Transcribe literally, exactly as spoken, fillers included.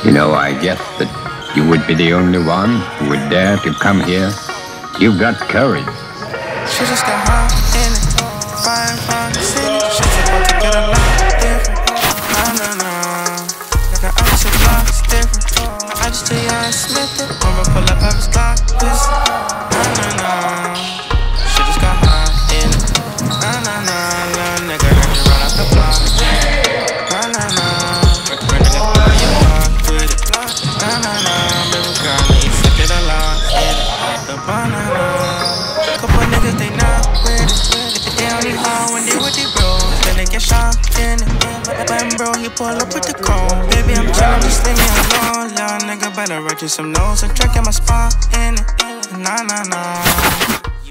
You know, I guess that you would be the only one who would dare to come here. You've got courage. She just got high in it, fire from the city. She's about to get a lot different. Nah, nah, nah. Like I just a block different. I just tell you I Smith it. When I pull up, I was Glock this. Nah, nah, nah. She just got high in it. Nah, nah, nah. Little nigga, let me run out the block. Nah, nah, nah. Real nigga, pull your block with it. Nah, nah, nah. Baby girl, now you flip it a lot in it. The banana. Couple niggas, they not with it. They only hard when they with the bros. Then they get shot in it. But bro, he pull up with the chrome. Baby, I'm chillin', just leave me alone. Little nigga better write you some notes and track in my spot in it. Nah, nah, nah.